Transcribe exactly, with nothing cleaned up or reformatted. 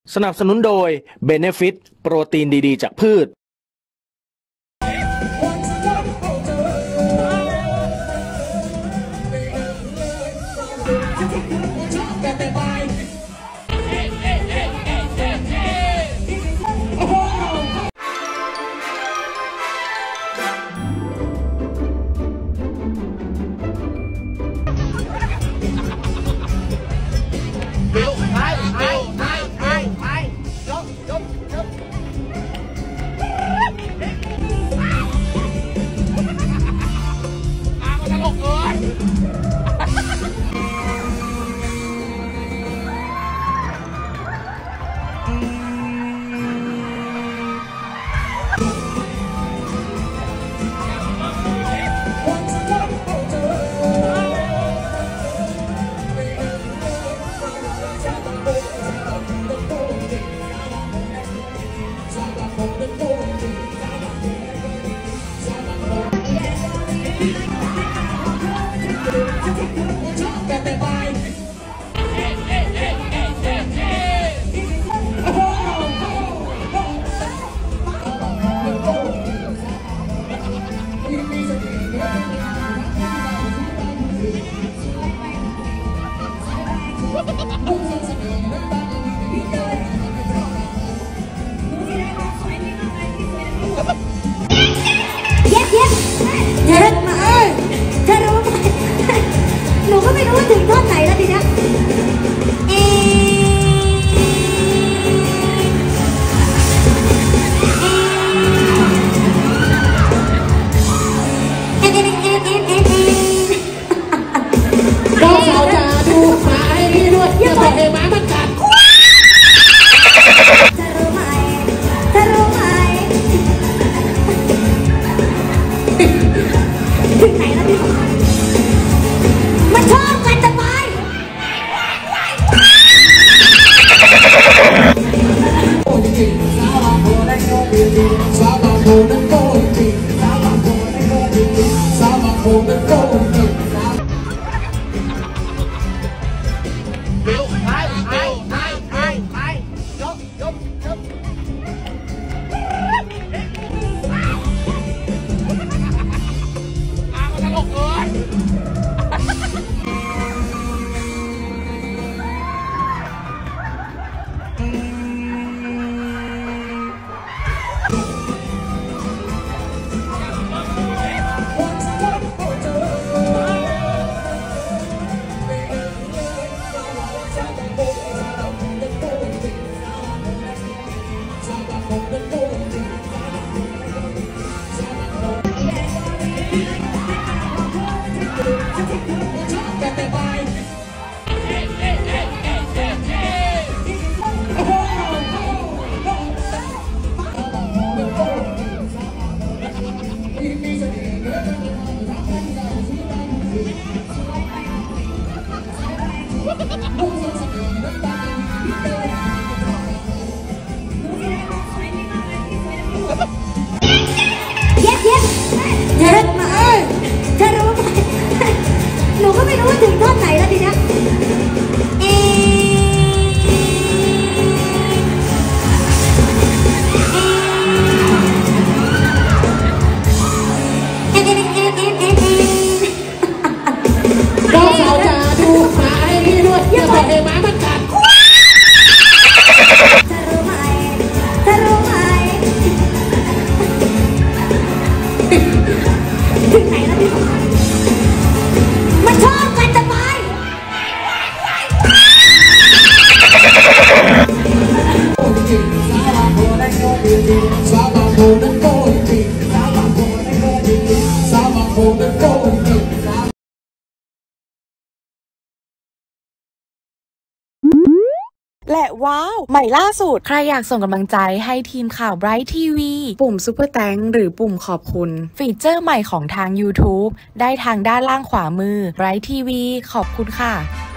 สนับสนุนโดย Benefit โปรตีนดีๆจากพืชหนูก็ไม่รู้ว่าถึงท่อนไหนแล้วทีเนี้ยเอเอเอเอเอเอเอเราสาวจะดูหมาให้พี่ด้วยอย่าปล่อยให้หมามันกัดจะรู้ไหมจะรู้ไหมถึงไหนแล้วพี่มันชอบกันจะไปเย็บเย็บเย็บมาเอ้ยจะรู้ไหมหนูก็ไม่รู้ว่าถึงท่อนไหนแล้วทีเนี้ยเอเอเอเอเอเอเอเราสาวจะดูหมาให้พี่ด้วยอย่าปล่อยให้หมามันกัดจะรู้ไหมจะรู้ไหมถึงไหนแล้วพี่มันชอบกันจะไปและว้าวใหม่ล่าสุดใครอยากส่งกำลังใจให้ทีมข่าว Bright ที วี ปุ่ม Super Thanks หรือปุ่มขอบคุณฟีเจอร์ใหม่ของทาง YouTube ได้ทางด้านล่างขวามือ Bright ที วี ขอบคุณค่ะ